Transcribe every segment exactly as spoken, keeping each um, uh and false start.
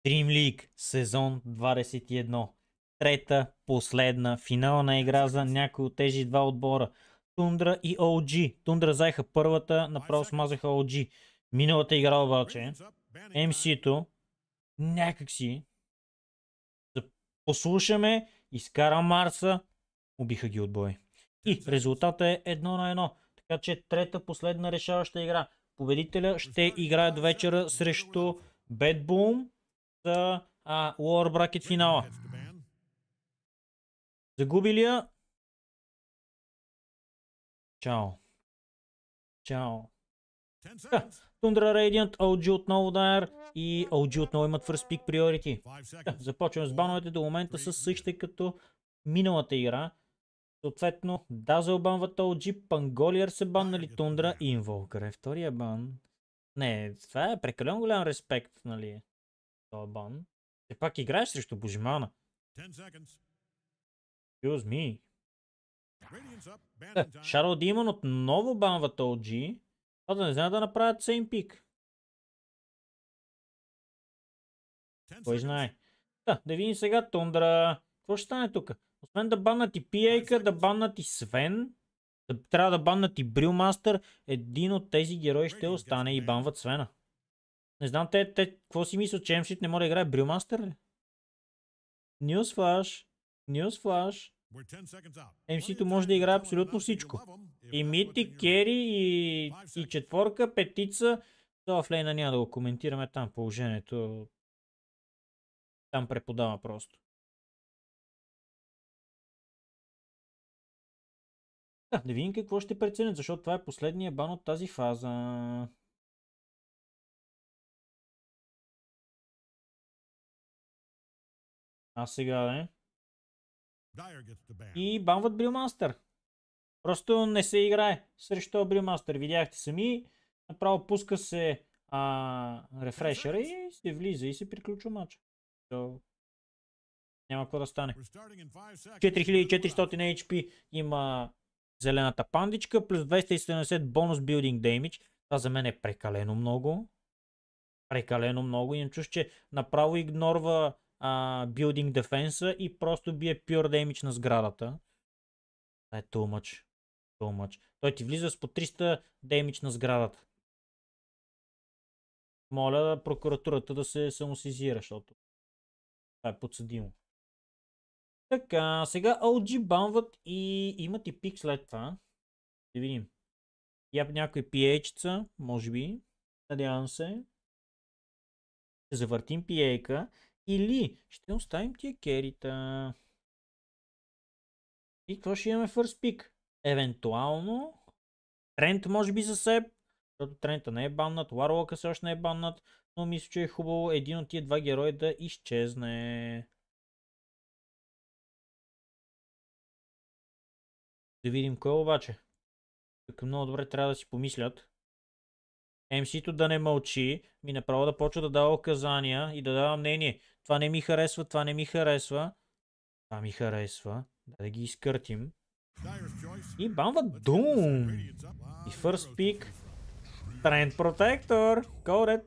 Dream League сезон двадесет и едно. Трета, последна, финална игра за някой от тези два отбора. Тундра и О Джи. Тундра заеха първата, направо смазаха О Джи. Миналата игра обаче, Ем Си-то някакси да послушаме, изкара Марса, убиха ги от бой. И резултата е едно на едно. Така че трета, последна решаваща игра. Победителя ще играе до вечера срещу Bad Boom за а, Lower Bracket финала. Загубилия? Чао. Чао. Да, Тундра Radiant, О Джи отново Dire и О Джи отново имат First Pick Priority. Да, започваме с бановете до момента с същите като миналата игра. Съответно, Dazzle банват О Джи, Pangolier се баннали Тундра и Invoker е втория бан. Не, това е прекалено голям респект, нали? Това бан. Все пак играеш срещу Божимана. Excuse me. Shadow Demon отново банват О Джи. Това да не знае да направят сейм пик. Кой знае. Да, да видим сега Тундра. Какво ще стане тук? Освен да баннат и пи ей-ка, да баннат и Свен. Да, трябва да баннат и Брилмастър. Един от тези герои ще остане и банват Свена. Не знам те, те какво си мислят, че Ем Си не може да играе Брилмастър ли? Newsflash. Newsflash. Ем Си-то може да играе абсолютно всичко. И мид, и кери, и, и четворка, петица. Това в лейна няма да го коментираме там положението. Там преподава просто. Да, да видим какво ще преценят, защото това е последния бан от тази фаза. А сега е. И банват Брилмастър. Просто не се играе срещу Брилмастър. Видяхте сами. Направо пуска се а, рефрешера и се влиза и се приключва матча. So, няма какво да стане. четири хиляди и четиристотин Ейч Пи има зелената пандичка, плюс двеста и седемдесет бонус билдинг деймидж. Това за мен е прекалено много. Прекалено много. Имам чуш, че направо игнорва билдинг дефенса и просто бие pure damage на сградата. Това е too much. Too much. Той ти влиза с по триста damage на сградата. Моля прокуратурата да се самосизира, защото това е подсъдимо. Така, сега О Джи банват и имат и пик след това. Да видим. Яп някой пи ей-чица, може би. Надявам се. Ще завъртим пи ей-ка. Или ще оставим тия керита. И какво ще имаме first pick? Евентуално Трент може би за себ. Защото Трента не е баннат. Warlock все още не е баннат. Но мисля, че е хубаво един от тия два герои да изчезне. Да видим кой обаче. Тук много добре трябва да си помислят. Ем Си-то да не мълчи, ми направо да почва да дава указания и да дава мнение. Това не ми харесва, това не ми харесва. Това ми харесва. Да ги изкъртим. И банва Doom. И first pick. Trend Protector. Coded.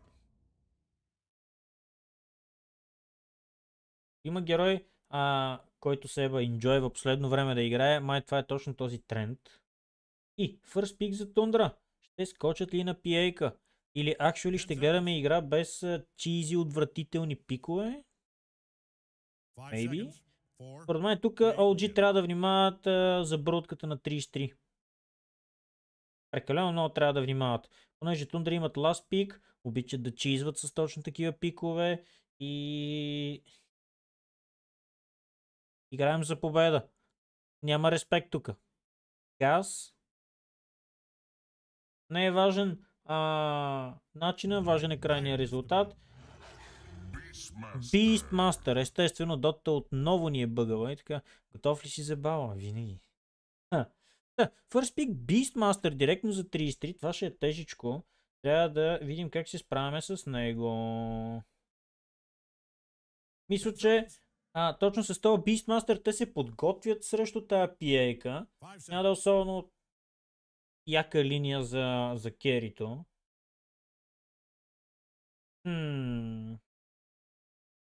Има герой, а, който се еба enjoy в последно време да играе. Май това е точно този тренд. И first pick за Тундра. Ще скочат ли на пи ей-ка? Или actually ще гледаме игра без чизи отвратителни пикове? Maybe. Според мен тук О Джи трябва да внимават а, за бродката на трийсет и три. Прекалено много трябва да внимават. Понеже Тундра имат last пик, обичат да чизват с точно такива пикове и играем за победа. Няма респект тук. Газ. Не е важен а, начина, важен е крайния резултат. Beastmaster, естествено, Дота отново ни е бъгала и така. Готов ли си за бала? Винаги. Ха. Да, first pick Beastmaster директно за трийсет и три, това ще е тежичко. Трябва да видим как се справяме с него. Мисля, че а, точно с този Beastmaster те се подготвят срещу тая пи ей-ка. Няма да е особено яка линия за, за керито. Hmm.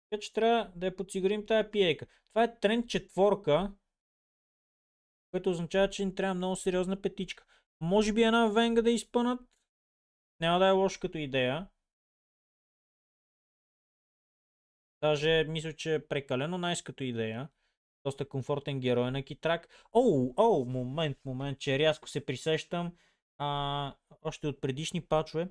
Така че трябва да я подсигурим тая пиейка. Това е тренд четворка, което означава, че ни трябва много сериозна петичка. Може би една венга да изпънат. Няма да е лошо като идея. Даже мисля, че е прекалено найс като идея. Доста комфортен герой на Китрак. Оу, оу, момент, момент, че рязко се присещам. А, още от предишни пачове.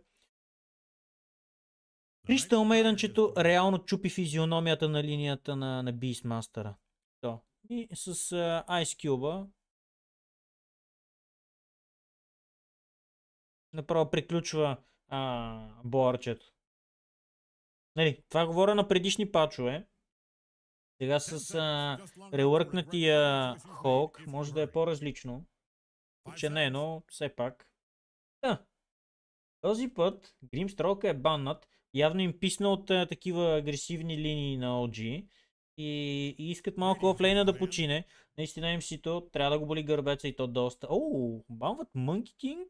Кристал Мейдънчето реално чупи физиономията на линията на, на Beastmaster. То. И с uh, Ice Cube направо приключва а, боърчето. Нали, това говоря на предишни пачове. Сега с а, релъркнатия Холк може да е по-различно. Че не, но все пак. Да. Този път Grimstroke е баннат. Явно им писна от а, такива агресивни линии на О Джи. И, и искат малко офлейна да почине. Наистина ем си-то трябва да го боли гърбеца и то доста. Оу, банват Monkey King?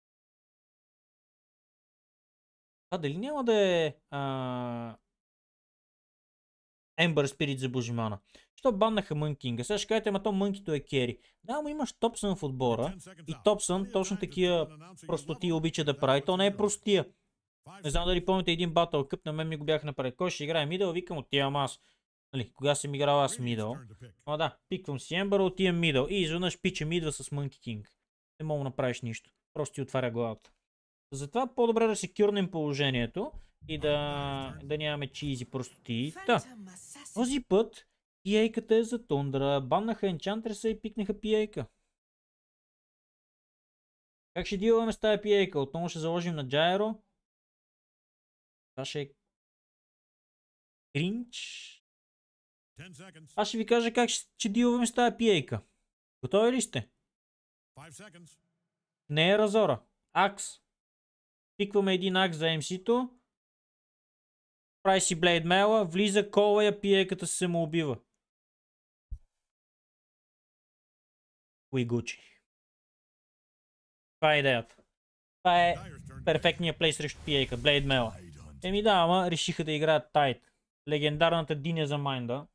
А дали няма да е а... Ember Spirit за Божимана? Що баннаха Мънкинга? Сега ще кажете, ама то Мънкито е кери. Да, ама имаш Топсън в отбора. И Топсън точно такива простоти обича да прави. То не е простия. Не знам дали помните един Battle Cup, на мен ми го бях направил. Кой ще играе мидъл? Викам, отивам аз. Нали, кога съм играл аз мидъл. Ама да, пиквам си Ember, отивам мидъл. И изведнъж пича мидва с Monkey King. Не мога да направиш нищо. Просто ти отваря главата. Затова по-добре да се кюрнем положението и да, да нямаме чизи простоти. Та, този път пиейката е за Тундра. Баннаха Енчантреса и пикнаха пиейка. Как ще дилваме с тази пиейка? Отново ще заложим на Джайро. Това ще е кринч. Аз ще ви кажа как ще дилваме с тази пиейка. Готови ли сте? Не е Разора. Акс. Пикваме един акс за ем си-то. Прави си Блейд Мейла, влиза, кола я, пиейката се му убива. Уигучи. Това е идеята. Това е перфектният плей срещу пиейка. Блейд Мейла. Еми да, ама решиха да играят тайт. Легендарната диня за майнда.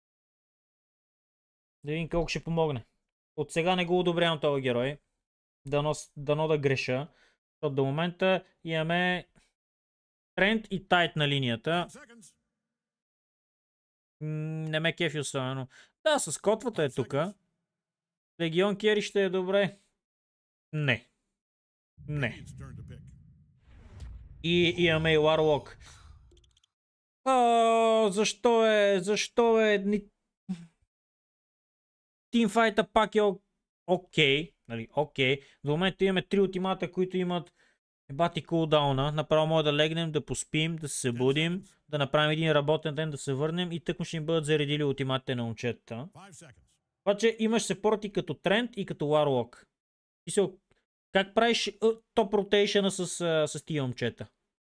Да видим колко ще помогне. От сега не го одобрявам този герой. Дано, дано да греша. Защото до момента имаме тренд и тайт на линията. Не ме кефи особено. Да, с котвата е тука. Легион Кери ще е добре. Не. Не. И имаме и Warlock. О, защо е? Защо е? Тимфайта пак е окей. Нали, окей. До момента имаме три ултимата, които имат бати кулдауна. Направо може да легнем, да поспим, да се събудим, да направим един работен ден, да се върнем и тъкмо ще им бъдат заредили ултиматите на момчетата. Обаче имаш сепорти като тренд и като Warlock. И се, как правиш топ ротейшъна с, с тия момчета?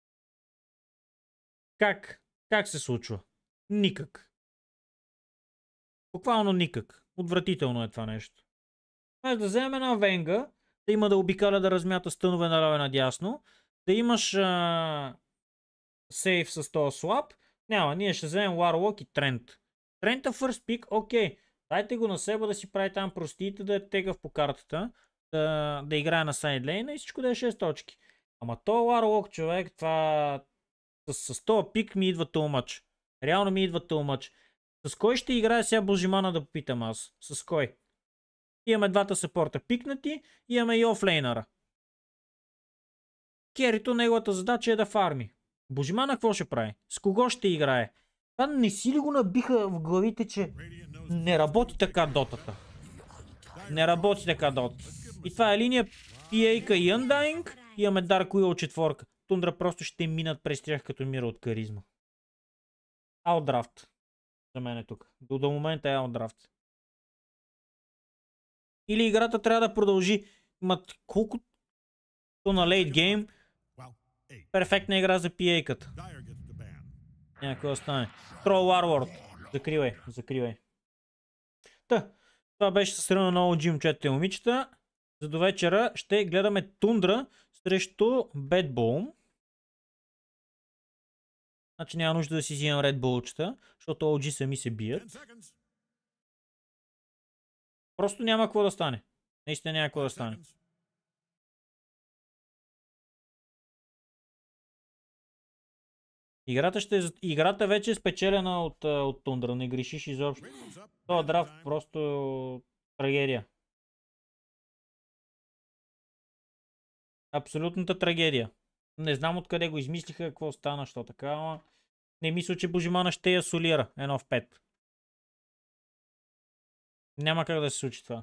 Как? Как се случва? Никак. Буквално никак. Отвратително е това нещо. Може да вземем една венга, да има да обикаля да размята стънове наляво и надясно, да имаш а... сейф с този слаб. Няма, ние ще вземем Warlock и Тренд. Трента first pick, окей. Дайте го на себе да си прави там простите, да е тегав по картата, да, да играе на сайдлейна и всичко да е шест точки. Ама то Warlock, човек, това... С, с този пик ми идва too much. Реално ми идва too much. С кой ще играе сега Божимана да попитам аз? С кой? Имаме двата сапорта пикнати, имаме и офлейнера. Керито, неговата задача е да фарми. Божимана какво ще прави? С кого ще играе? Това не си ли го набиха в главите, че не работи така дотата? Не работи така дотата. И това е линия пиейка и Undying. Имаме Dark Wheel четворка. Тундра просто ще минат през тях като мира от каризма. Аутдрафт. За мен е тук. До, до момента е аутдрафт. Или играта трябва да продължи. Мат, колкото на лейт гейм, перфектна игра за пиейката. Някой остане. Трол Warlord. Закривай, закривай. Та, това беше с сръна на О Джи момчета и момичета. За до вечера ще гледаме Тундра срещу Bad Boom. Значи няма нужда да си взимам Red Bull-чета, защото О Джи сами се бият. Просто няма какво да стане. Наистина няма какво да стане. Играта, ще, играта вече е спечелена от, от Тундра, не грешиш изобщо. Това драфт просто трагедия. Абсолютната трагедия. Не знам откъде го измислиха, какво стана, що така, ама не мисля, че Божимана ще я солира едно в пет. Няма как да се случи това.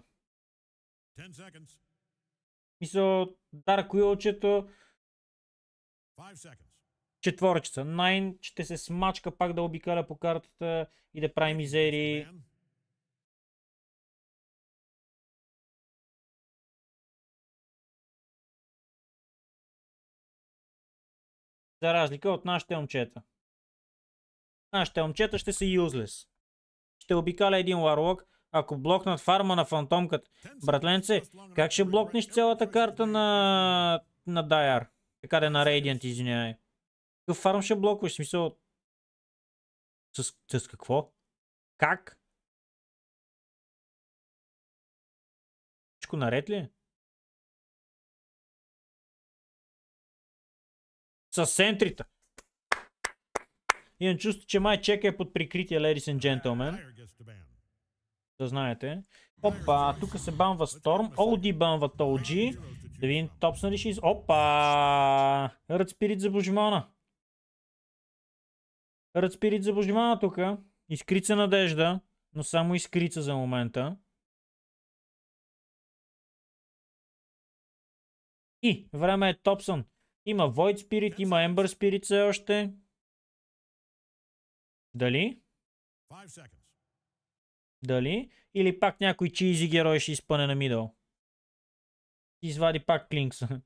Мисля, Дарк Уилчето четворчица. Найн ще се смачка пак да обикаля по картата и да прави мизерии. За разлика от нашите момчета. Нашите момчета ще са useless. Ще обикаля един Warlock, ако блокнат фарма на фантомката. Братленце, как ще блокнеш цялата карта на, на Дайар? Така да е на Radiant, извинявай. Какъв фарм ще блокваш? В смисъл... С, с какво? Как? Всичко наред ли е? С сентрите. Имам чувство, че май чека е под прикритие, ladies and gentlemen. Да знаете. Опа, тук се банва Storm. О Ди банват О Джи. Да видим топсна ли ще из... Опа! Ръд спирит за Божимана. Ръд спирит за Божимана тук. Изкрица надежда. Но само изкрица за момента. И време е Топсън. Има Void Spirit, има Ember Spirit все още. Дали? Дали? Или пак някой чизи герой ще изпъне на мидъл. Извади пак Клинкса.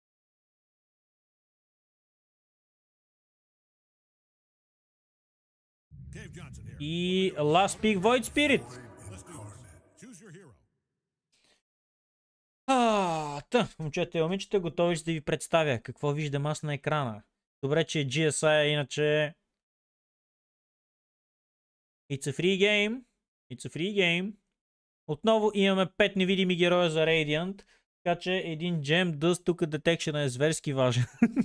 И Last Pick Void Spirit. А, та, момчета и момичета, готови да ви представя какво виждам аз на екрана. Добре, че Джи Ес Ай, иначе... It's a free game. It's a free game. Отново имаме пет невидими героя за Radiant, така че един Gem Dust тук детекшена е зверски важен.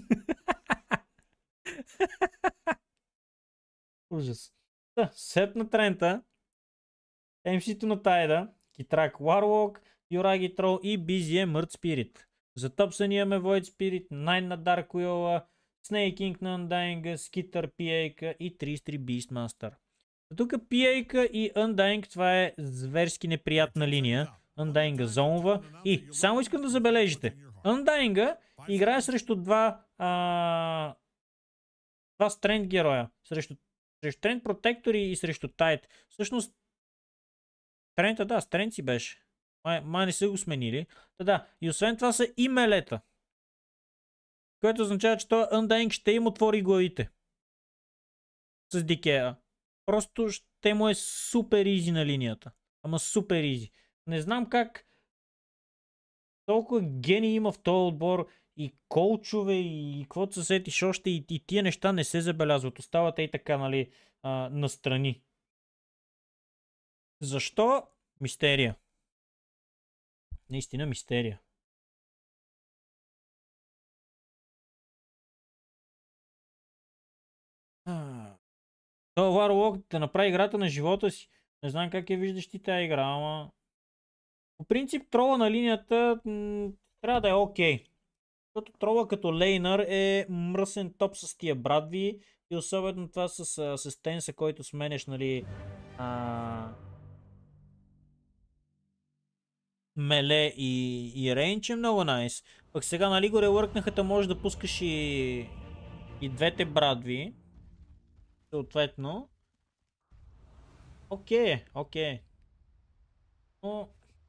Ужас. Та, сет на Трента, Ем Си-то на Тайда, Китрак Warlock, Юраги Трол и Би Зи Ем Мърт Спирит. За Топсън имаме Void Spirit, Найн на Dark Wheel, Snake King на Undying, Skitter Пи Ей-ка и трийсет и три Beastmaster. Тук Пи Ей-ка и Undying, това е зверски неприятна линия. Undying зонова. И само искам да забележите. Undying играе срещу два а... два Strength героя. Срещу, срещу Strength Protector и срещу Tide. Всъщност Strength, да, Strength си беше. Май, май не са го сменили. Та да, и освен това са и мелета. Което означава, че този Undying ще им отвори главите. С Дикея. Просто ще му е супер изи на линията. Ама супер изи. Не знам как толкова гени има в този отбор и колчове и каквото се сетиш още и, и тия неща не се забелязват. Остават и така, нали, а, настрани. Защо? Мистерия. Наистина мистерия. Това Warlock да направи играта на живота си. Не знам как я виждаш ти тази игра, ама... По принцип трола на линията трябва да е окей. Okay. Защото трола като лейнър е мръсен топ с тия брадви и особено това с, с тенса, който сменеш, нали... А... Меле и, и рейндж е много найс. Пък сега, нали, го релъркнаха, та може да пускаш и, и двете брадви. Съответно. Окей, окей. Но...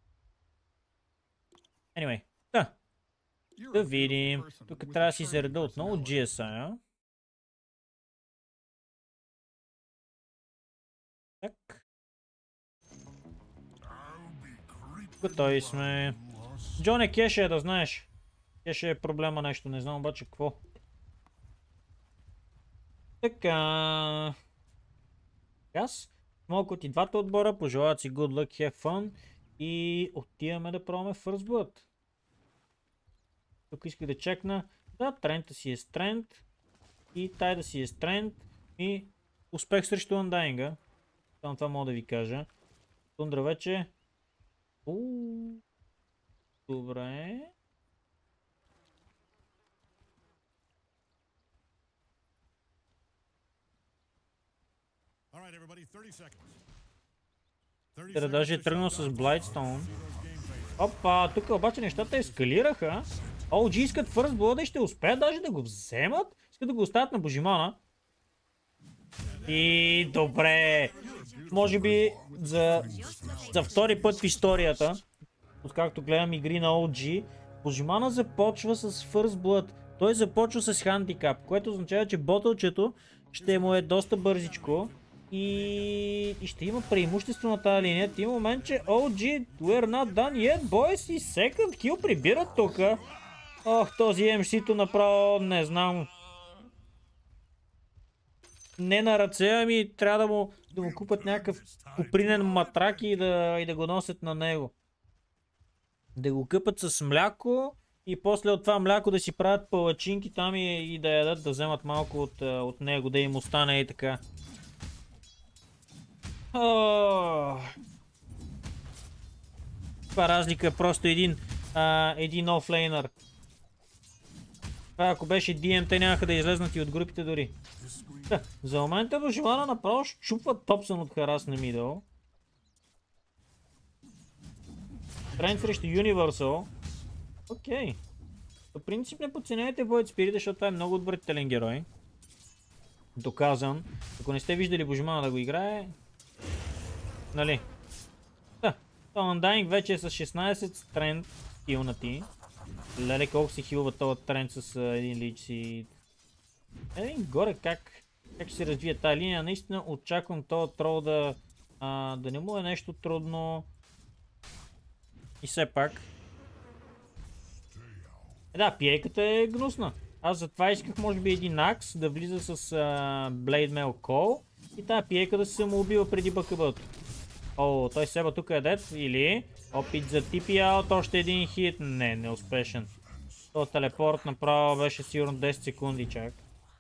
Anyway, да. Да видим. Тук трябва да си зареда отново Джи Ес Ай. Так. Готови сме. Джон е кеше, да знаеш. Кеше е проблема нещо, не знам обаче какво. Така. Аз малко от и двата отбора пожелават си good luck, have fun и отиваме да пробваме First Blood. Тук исках да чекна. Да, тренда си е стренд и тай да си е стренд и успех срещу Undying. Само това мога да ви кажа. Тундра вече. Ууу. Добре. Тера даже е тръгнал с Blightstone. Опа, тук обаче нещата ескалираха. О Джи искат First Blood и ще успеят даже да го вземат. Искат да го оставят на Божимана. И добре. Може би за, за втори път в историята, откакто гледам игри на О Джи, Божимана започва с First Blood. Той започва с хандикап, което означава, че ботълчето ще му е доста бързичко. И, и ще има преимущество на тази линия. В момент, че О Джи, we're not done yet, boys, и second kill прибират тук. Ох, този Ем Си-то направо, не знам. Не на ръце, ами трябва да му, да му купат някакъв купринен матрак и да, и да го носят на него. Да го къпат с мляко и после от това мляко да си правят палачинки там и, и да ядат, да вземат малко от, от него, да им остане и така. Това разлика е просто един, а, един офлейнър. Това ако беше Ди Ем, те нямаха да излезнат и от групите дори. Да, за момента Божимана направо щупва Топсън от харас на мидъл. Тренд срещу Universal. Окей. По принцип не подценявайте Void Spirit, защото това е много отвратителен герой. Доказан. Ако не сте виждали Божимана да го играе, нали? Да, Undying вече е с шестнайсет тренд хилнати. Леле колко се хилва този тренд с uh, един лич си. Един горе как, как ще се развие тази линия. Наистина очаквам този трол да, а, да не му е нещо трудно. И все пак. Е, да, пиейката е гнусна. Аз затова исках може би един акс да влиза с uh, Blade Mail Call и тази пиейка да се самоубива преди бъкъбълто. О, той Себа тук е дет или опит за типи аут, още един хит. Не, неуспешен. То телепорт направо беше сигурно десет секунди чак.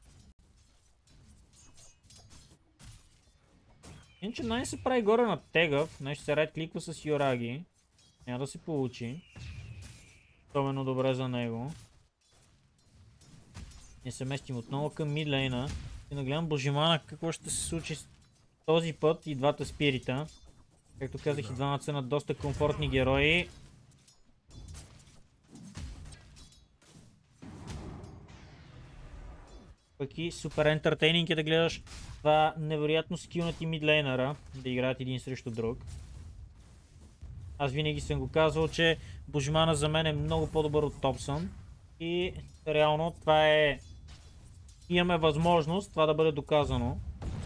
Иначе най се прави горе на тегъв, нещо се райт кликва с Юраги. Няма да се получи. Особено добре за него. Ние се местим отново към мидлейна и нагледам Божимана какво ще се случи с този път и двата спирита. Както казах, и двамата са на доста комфортни герои. Пък и супер ентертейнинг е да гледаш това невероятно скилнати мидлейнера да играят един срещу друг. Аз винаги съм го казвал, че Божимана за мен е много по-добър от Топсън. И реално това е... Имаме възможност това да бъде доказано.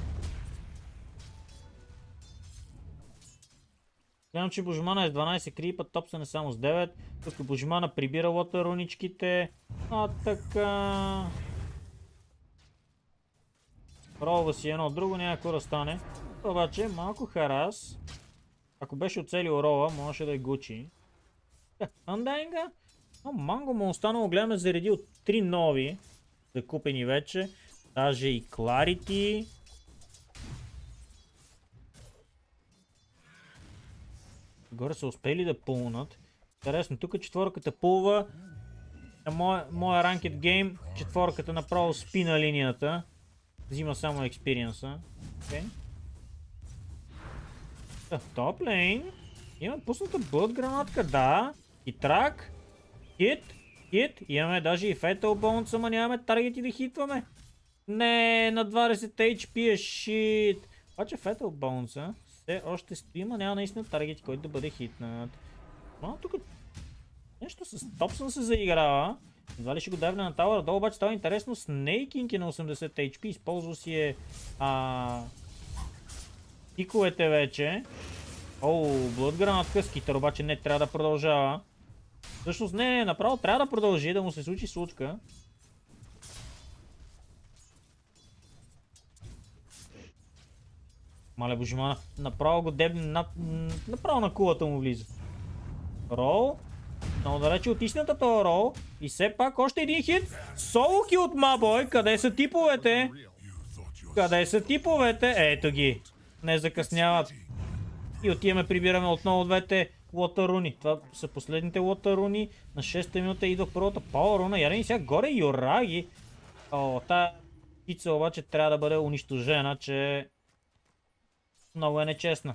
Гледам, че Божимана е с дванайсет крипа, Топсън е само с девет. Тук Божимана прибира лота руничките. А така... Ролва си едно друго, няма какво да стане. Обаче малко харас. Ако беше оцелил рола, можеше да е Гучи. Undying-а? О, манго му останало, гледаме, заредил три нови. Закупени вече. Даже и Clarity. Горе са успели да пулнат. Интересно, тук четворката пулва. На моя, моя ранкет гейм, четворката направо спи на линията. Взима само експириенса. Okay. Топ лейн. Има пусната бъд гранатка, да. И трак. Хит. Хит. Имаме даже и Fatal Bones, ама нямаме таргети да хитваме. Не, на двайсет Ейч Пи е шит. Обаче Fatal Bones все още стои, ама няма наистина таргети, който да бъде хитнат. Но тук нещо с Топсън се заиграва. Едва ли ще го давне на Тауър. Долу обаче става интересно. Снейкинг е на осемдесет Ейч Пи. Използва си е а... пиковете вече. Оу, блъд гранатка. Скитър обаче не трябва да продължава. Всъщност не, не, направо трябва да продължи, да му се случи случка. Мале божимана, направо го дебне, над... направо на кулата му влиза. Рол. Много далече от истината този рол. И все пак още един хит. Соло кил от Мабой. Къде са типовете? Къде са типовете? Ето ги. Не закъсняват. И отиваме, прибираме отново двете лотаруни. Това са последните лотаруни. На шеста минута идва първата пауър руна. Ярени сега горе Юраги. О, тая птица обаче трябва да бъде унищожена, че много е нечестна.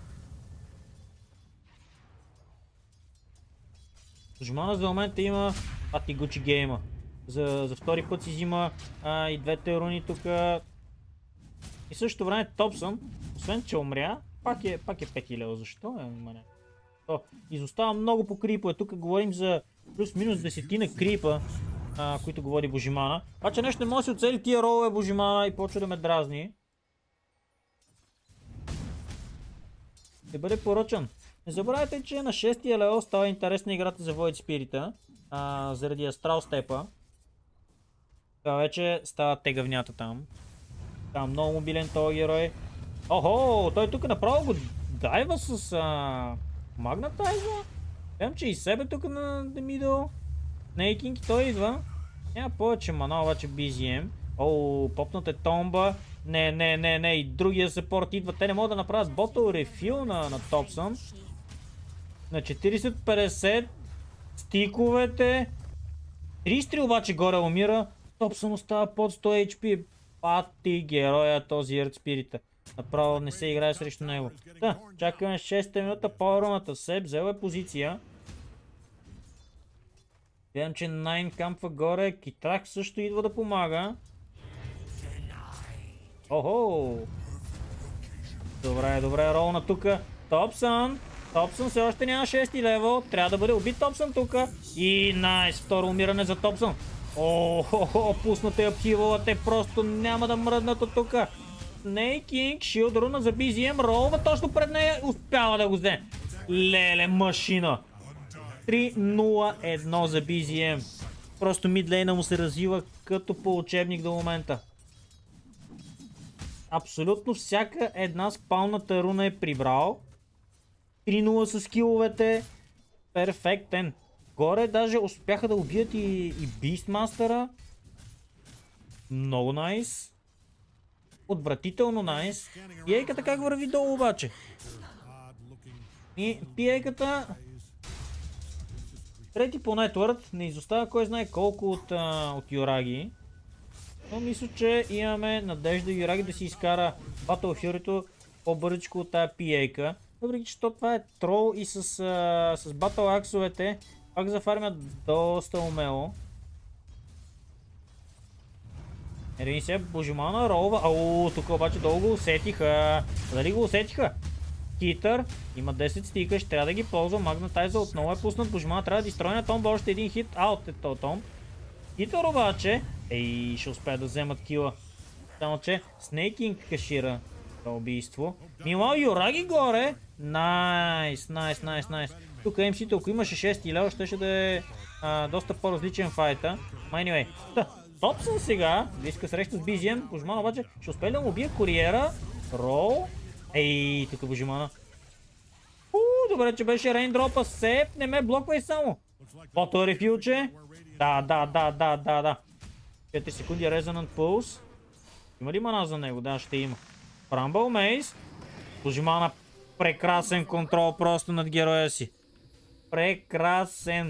Божимана за момента има Атигучи гейма. За, за втори път си взима а, и двете руни тук. И същото време Топсън, освен че умря, пак е, пак е пет хиляди. Защо е? Мане? То, изостава много по крипове. Тук говорим за плюс-минус десетина крипа, а, които говори Божимана. Обаче нещо не може да се оцели тия ролове Божимана и почва да ме дразни. Ще бъде поръчан. Не забравяйте, че на шестия левел става интересна играта за Void Spirit, а, заради Астрал Степа. Това вече става тегавнята там. Там много мобилен този герой. Охо, той тук направо го дайва с а... магнатайза. Виждам, че и себе тук на The Middle. Нейкинг и той идва. Няма повече мана, обаче би зет ем. О, попната е томба. Не, не, не, не, и другия съпорт идва. Те не могат да направят ботъл рефил на, на Топсън. На четирийсет петдесет. Стиковете. трийсет обаче горе умира. Топсън остава под сто ейч пи. Пати героя този Earth Spirit. Направо не се играе срещу него. Да, чакаме шеста минута по-румата. Себ взел е позиция. Гледам, че Найн кампва горе. Китрак също идва да помага. Охо! Добре, добре, ролна тука. Топсън! Топсън все още няма шести левел. Трябва да бъде убит Топсън тука. И найс! Второ умиране за Топсън. Охо, пуснате апхивала. Те просто няма да мръднат от тука. Снейкинг, шилд руна за би зет ем. Ролва точно пред нея. Успява да го вземе. Леле, машина. три нула едно за би зет ем. Просто мидлейна му се развива като по учебник до момента. Абсолютно всяка една спалната руна е прибрал. три нула с скиловете. Перфектен. Горе даже успяха да убият и, и Beastmaster-а. Много найс. Отвратително найс. Пиейката как върви долу обаче? И пиейката... Трети по нетворд. Не изостава кой знае колко от, а, от Юраги. Но мисля, че имаме надежда Юраги да си изкара Battle Fury-то по-бързичко от тая пиейка. Въпреки че това е трол и с, а, с Battle Axe-овете пак зафармят доста умело. Ерени сега Божимана ролва. Ау, тук обаче долу го усетиха. Дали го усетиха? Хитър. Има десет стика, ще трябва да ги ползва. Магнатайза отново е пуснат. Божимана трябва да изстрои на томба още един хит. Аут е то томб. Хитър обаче. Ей, ще успеят да вземат кила. Само че Снейкинг кашира това убийство. Милал Юраги горе. Найс, найс, найс, найс. Тук ем си-то, ако имаше шести лева, ще, ще да е а, доста по-различен файта. Anyway. Та, Топсън сега. Близка среща с би зет ем. Божимана обаче ще успее да му убие куриера. Рол. Ей, тук Божимана. Уу, добре, че беше рейндропа. Сеп, не ме блоквай само. Фото рефилче. Да, да, да, да, да, да. четири секунди Resonant Pulse. Има ли мана за него? Да, ще има. Bramble Maze. Божимана, прекрасен контрол просто над героя си. Прекрасен.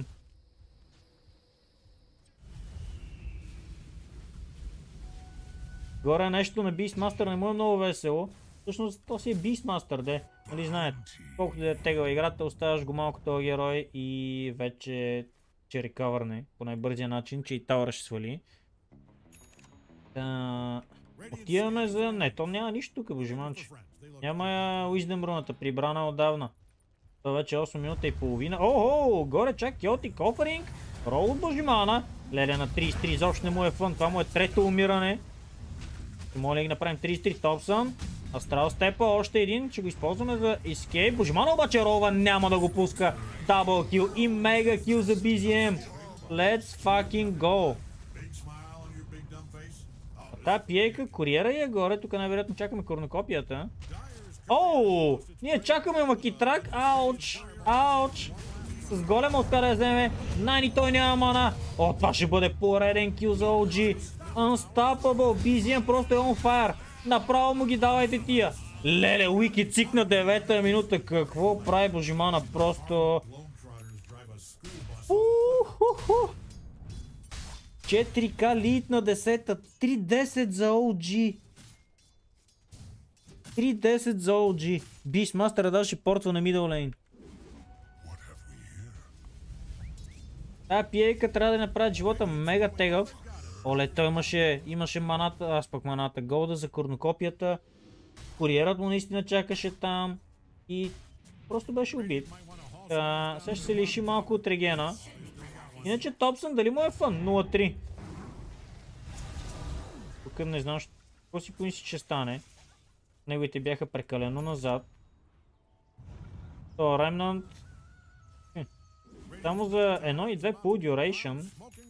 Горе нещо на Beastmaster не му е много весело. Всъщност то си е Beastmaster, де. Нали знаете, колкото да е тегава играта, оставаш го малко този герой и вече че рекавърне по най-бързия начин, че и тауъра ще свали. Да... Отиваме за... Не, то няма нищо тук, Божиманче. Няма Wisdom руната, прибрана отдавна. Това вече е осем минута и половина. Охо, горе чак Chaotic Offering. Рол от Божимана. Леле на трийсет и три, изобщо не му е фън. Това му е трето умиране. Ще моля да направим трийсет и три Топсън. Астрал Степа, още един. Ще го използваме за Escape. Божимана обаче ролва няма да го пуска. Дабл кил и мега кил за би зет ем. Let's fucking go. А тая пиейка, куриера е горе. Тук най-вероятно чакаме корнокопията. Оу! Ние чакаме Макитрак. Ауч! Ауч! С голема успя да я вземе. Найни, той няма мана. О, това ще бъде пореден кил за О Джи. Unstoppable. би зет ем просто е on fire. Направо му ги давайте тия. Леле, Уики цик на девета минута. Какво прави Божимана? Просто... Уху-ху. четири К лид на десета. три десет за О Джи. три десет за О Джи. Beastmaster даже портва на middle lane. Тая пиейка трябва да направят живота мега тегъв. Оле, той имаше, имаше маната, аз пък маната голда за корнокопията. Куриерът му наистина чакаше там. И просто беше убит. А, сега ще се лиши малко от регена. Иначе Топсън дали му е фън? нула три. Тук не знам какво си помисли, че стане. Неговите бяха прекалено назад. То Remnant. Само за едно и две full duration.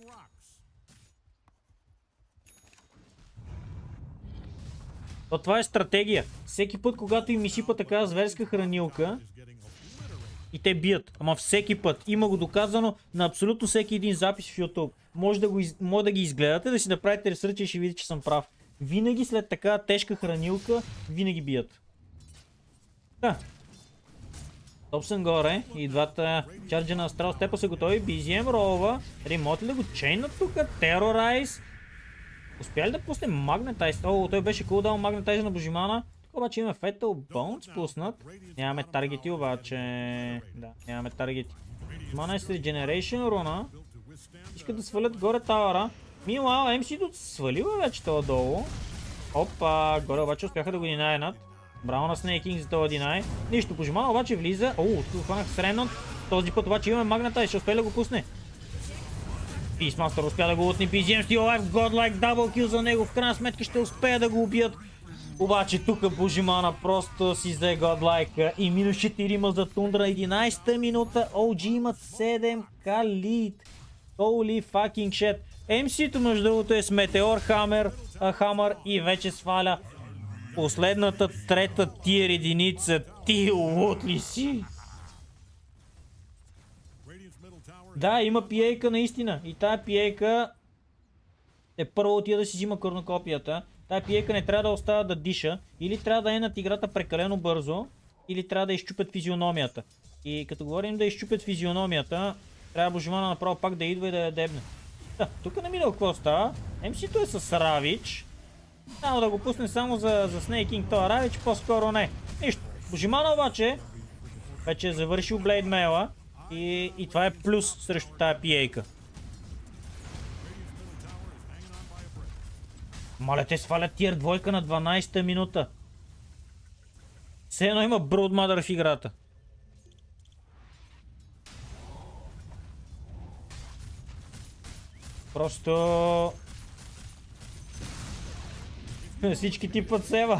То това е стратегия. Всеки път, когато им изсипа такава зверска хранилка и те бият. Ама всеки път. Има го доказано на абсолютно всеки един запис в YouTube. Може да, го из... Може да ги изгледате, да си направите ресърч и ще видите, че съм прав. Винаги след така тежка хранилка, винаги бият. Да. Топсън горе и двата чарджа на Астрал Степа са готови. би зет ем ролва. Ремонт ли да го чейнат тук? Терорайз. Успя ли да пусне Магнетайз? О, той беше кулдаун Магнетайз на Божимана. Тук обаче имаме Fatal Bones пуснат. Нямаме таргети обаче. Да, нямаме таргети. Мана е с Regeneration руна. Искат да свалят горе тауъра. Милуал, Ем Си-то свалила вече това долу. Опа, горе обаче успяха да го динайнат. Браво на Снейкинг за това динай. Нищо, Божимана обаче влиза. О, тук хванах с Ренон. Този път обаче имаме Магнетайз, ще успее да го пусне. Beastmaster успя да го лутне, би зет ем Steel Life, Godlike, дабл кил за него, в крайна сметка ще успее да го убият. Обаче тук Божимана просто си взе Godlike и минус четири за Тундра, единайсета минута, О Джи имат седем К лид. Holy fucking shit. Ем Си-то между другото е с Метеор Хамер, Хамър и вече сваля последната трета тир единица. Ти лут ли си? Да, има пиейка наистина. И тая пиейка е първо отида да си взима корнокопията. Тая пиейка не трябва да остава да диша. Или трябва да е над играта прекалено бързо, или трябва да изчупят физиономията. И като говорим да изчупят физиономията, трябва Божимана направо пак да идва и да я дебне. Да, тук на мидъл какво става? Ем Си-то е с Равич. Само да го пусне само за, за Снейкинг това Равич, по-скоро не. Нищо. Божимана обаче вече е завършил Блейдмейла. И, и това е плюс срещу тая пиейка. Мале, те свалят тир двойка на дванайсета минута. Все едно има Broodmother в играта. Просто... всички типът сева.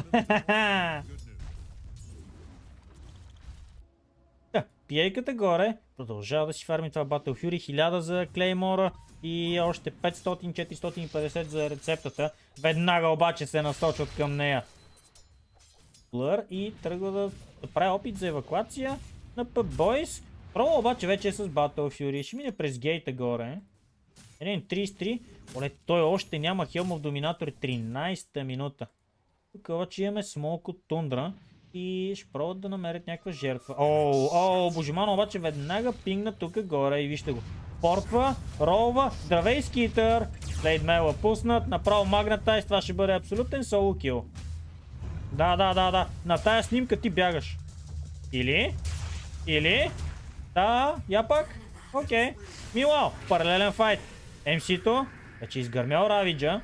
Пиейката горе продължава да си фарми това Battle Fury, хиляда за Клеймора и още петстотин четиристотин и петдесет за рецептата. Веднага обаче се насочват към нея. Блър и тръгва да, да прави опит за евакуация на P-Boys. Промо обаче вече е с Battle Fury, ще мине през гейта горе. Един трийсет и три, оле, той още няма Хелмов Доминатор, тринайсета минута. Тук обаче имаме Смолк от Тундра. И ще пробват да намерят някаква жертва. Оу, оу, Божимана обаче веднага пингна тук горе и вижте го. Портва, ролва, здравей скитър. Блейдмейла пуснат, направо Магнетайз, това ще бъде абсолютен соло кил. Да, да, да, да, на тая снимка ти бягаш. Или? Или? Да, я пак? Окей. Милао, паралелен файт. Ем Си-то вече изгърмял Равиджа.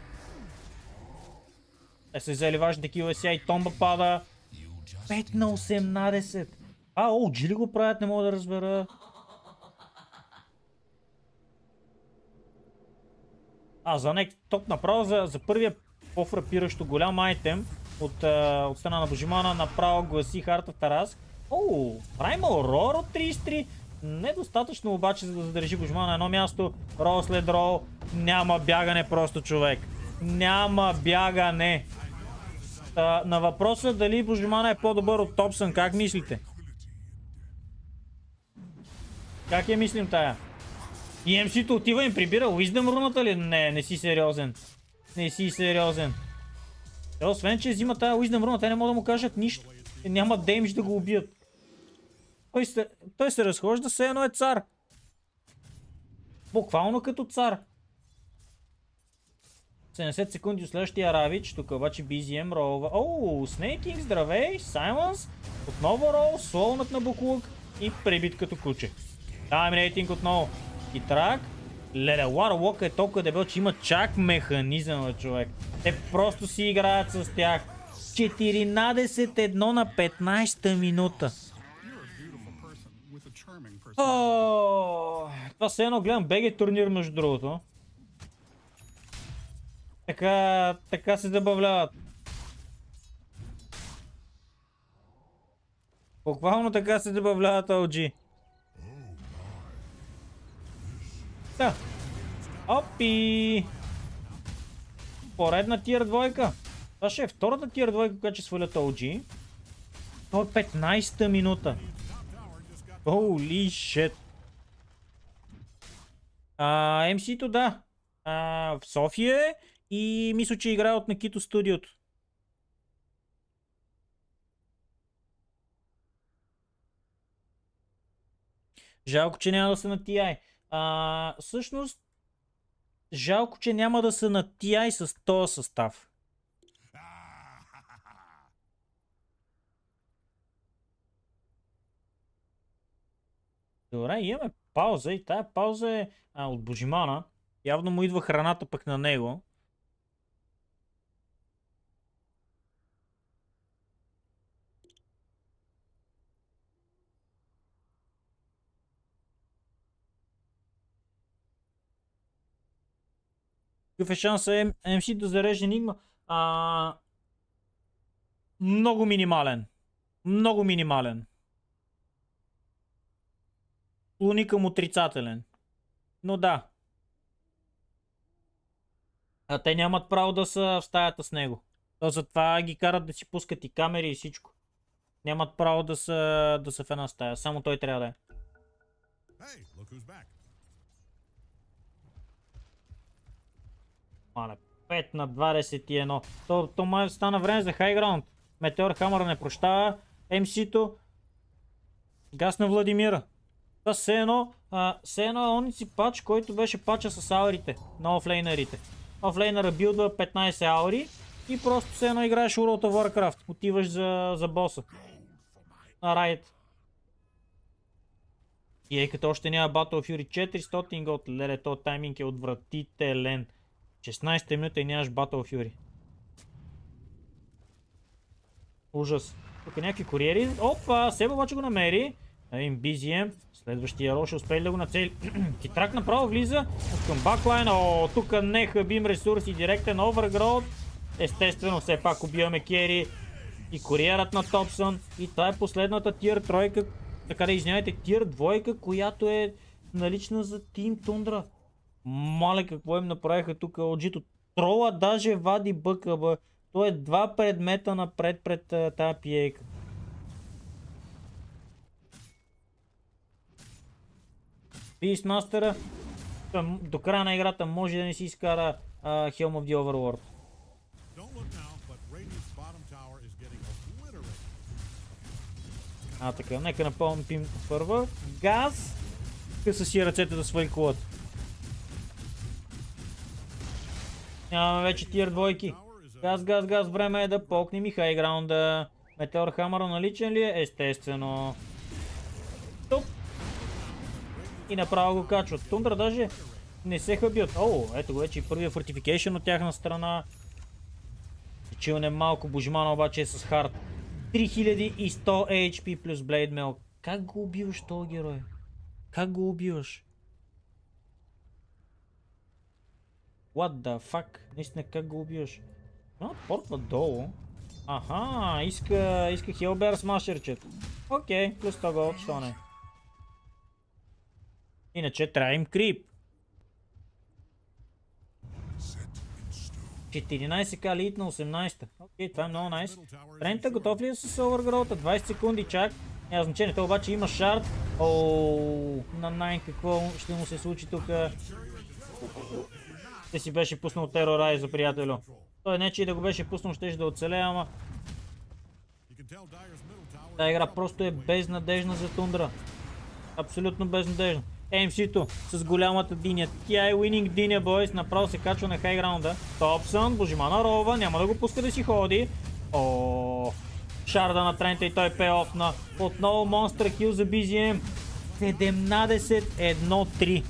Те се взели важните килове сега и Томба пада. пет на осемнайсет. А, О Джи ли го правят? Не мога да разбера. А, за нек топ направо за, за първия по-фрапиращо голям айтем от, а, от страна на Божимана направо гласи Heart of Tarrasque. Оу, Primal Roar от трийсет и три. Недостатъчно обаче за да задържи Божимана на едно място. Рол след рол. Няма бягане просто, човек. Няма бягане. А, на въпроса дали Божимана е по-добър от Топсън, как мислите? Как я мислим тая? И ем си-то отива им прибира Wisdom руната ли? Не, не си сериозен. Не си сериозен. Те, освен, че взима тая Wisdom руна, те не могат да му кажат нищо. Няма демидж да го убият. Той се, той се разхожда, все едно е цар. Буквално като цар. седемдесет секунди от следващия Равич, тук обаче би джи ем ролва. Оу, Снейкинг, здравей, Саймънс, отново рол, слоунът на буклук и пребит като куче. Тайм рейтинг отново. И трак. Леле, Warlock е толкова дебел, че има чак механизъм, бе, човек. Те просто си играят с тях. четиринадесет едно на петнадесета минута. О, това все едно гледам би джи турнир, между другото. Така, така се забавляват. Буквално така се забавляват о джи. Да. Опи! Поредна тир двойка. Това ще е втората тир двойка, която ще свалят о джи. Това е петнадесета минута. Holy shit. А, ем си-то да. А, в София е и мисля, че играе от Накито студиото. Жалко, че няма да са на ти ай. А, всъщност, жалко, че няма да са на ти ай с този състав. Добре, имаме пауза и тая пауза е а, от Божимана. Явно му идва храната пък на него. Какъв е шанса ем си да зареже Енигма? А... Много минимален. Много минимален. Склони към отрицателен. Но да. А те нямат право да са в стаята с него. То затова ги карат да си пускат и камери и всичко. Нямат право да са, да са в една стая. Само той трябва да е. Мале, пет на двадесет и едно. То, то май стана време за хайграунд. Метеор Хамър не прощава. ем си-то гасна Владимира. Това все едно, а, все едно е онзи пач, който беше пача с аурите на офлейнерите. Офлейнера билдва петнадесет аури и просто все едно играеш World of Warcraft. Отиваш за, за боса. На райд. И ей като още няма Battle of Fury четиристотин год. Леле, този тайминг е отвратителен. шестнадесета минута и нямаш Battle of Fury. Ужас. Тук някакви куриери. Опа, Себа обаче го намери. Един би джи ем. Следващия рол ще успее да го нацели. Хитрак направо влиза към баклайн. О, тук не хабим ресурси. Директен овергрод. Естествено, все пак убиваме Кери и куриерът на Топсън. И това е последната тир тройка. Така да извинявайте, тир двойка, която е налична за Тим Тундра. Мале, какво им направиха тук о джи-то. Трола даже вади бъка, бе. То е два предмета напред пред uh, тази пиейка. Beastmaster до края на играта може да не си изкара uh, Helm of the Overlord. А, така, нека напълним първа. Газ! Къса си ръцете да свали колата. Нямаме вече тир двойки. Газ, газ, газ, време е да покнем и хайграунда. Метеор Хамър наличен ли е? Естествено. Туп! И направо го качват. Тундра даже не се хъбят. О, ето го вече и първия фортификейшн от тяхна страна. Чилне малко, Божимана обаче е с хард. три хиляди и сто ейч пи плюс Blade Mail. Как го убиваш този герой? Как го убиваш? What the fuck? Наистина как го убиваш? А, портва долу. Аха, иска, иска Hellbear Smasher-чето. Окей, плюс сто голд, що не? Иначе трябва им крип. четиринайсет ка лид на осемнайсета. Окей, това е много найс. Трента готов ли е с Overgrowth? двайсет секунди чак. Няма значение, той обаче има шард. Ооо, на Найн какво ще му се случи тук? Те си беше пуснал Terrorize за приятелю. Той не че и да го беше пуснал, щеше да оцелее, ама... Та игра просто е безнадежна за Тундра. Абсолютно безнадежна. ем си-то с голямата диня. Тя е winning диня, бойс. Направо се качва на хайграунда. Топсън, Божимана рова, няма да го пуска да си ходи. О, шарда на Трента и той пейофна. Отново монстър кил за би джи ем. седемнайсет едно три.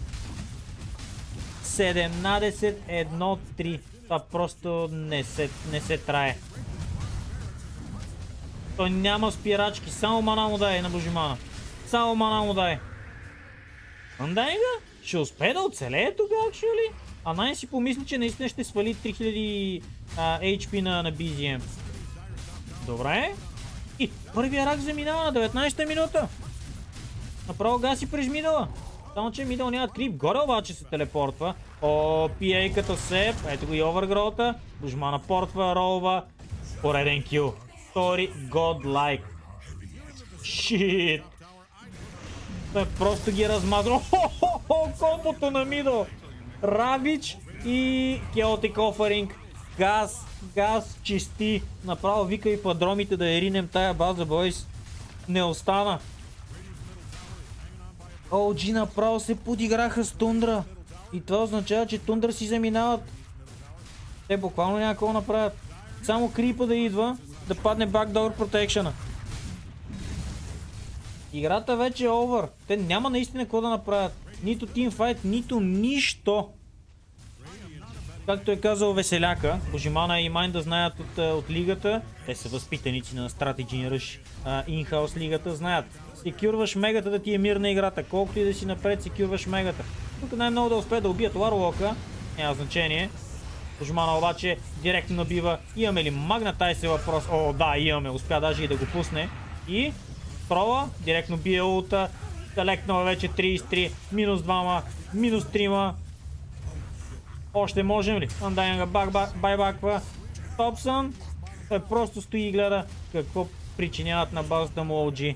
седемнайсет едно три. Това просто не се, не се трае. Той няма спирачки, само мана му дай на Божимана. Само мана му дай. Undying ще успее да оцелее тук, actually? А най си помисли, че наистина ще свали три хиляди а, ейч пи на, на би джи ем. Добре. И първия рак заминава на деветнайсета минута. Направо гаси през мидъла. Само че мидъл нямат крип. Горе обаче се телепортва. О, пи ей като сеп. Ето го и Overgrowth. Божмана портва, ролва. Пореден кил. Втори godlike. Shit. Той просто ги размазва. Хо-хо-хо, комбото на мидъл. Равич и Chaotic Offering. Газ, газ, чисти. Направо вика и падромите да я ринем тая база, бойс. Не остана. о джи направо се подиграха с Тундра. И това означава, че Тундра си заминават. Те буквално няма какво направят. Само крипа да идва, да падне Backdoor Protection. Играта вече е овър. Те няма наистина какво да направят. Нито тимфайт, нито нищо. Както е казал Веселяка, Божимана и Майн да знаят от, от лигата. Те са възпитаници на Strategy Rush in-house лигата, знаят. Секюрваш мегата да ти е мирна играта. Колкото и да си напред, секюрваш мегата. Тук най-много да успее да убият Warlock-а. Няма значение. Божимана обаче директно набива. Имаме ли магна тай се въпрос? О, да, имаме. Успя даже и да го пусне. И прола, директно бие улта. Залекнала вече трийсет и три. Минус два, минус три. Още можем ли? Undying байбаква. Топсън. Той просто стои и гледа какво причиняват на базата му о джи.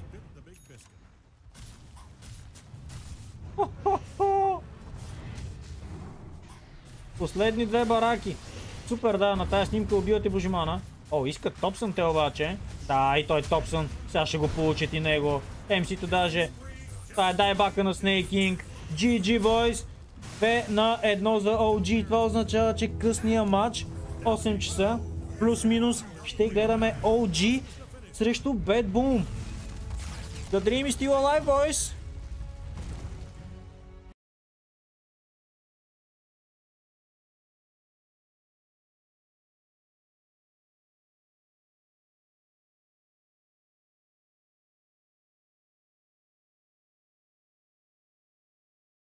Последни две бараки. Супер, да, на тази снимка убивате Божимана. О, искат Топсън те обаче. Да, и той Топсън. Сега ще го получат и него. ем си-то даже. Това е дайбака на Snake King. джи джи, boys. две на едно за о джи. Това означава, че късния матч, осем часа, плюс-минус, ще гледаме о джи срещу Bad Boom. The dream is still alive, boys.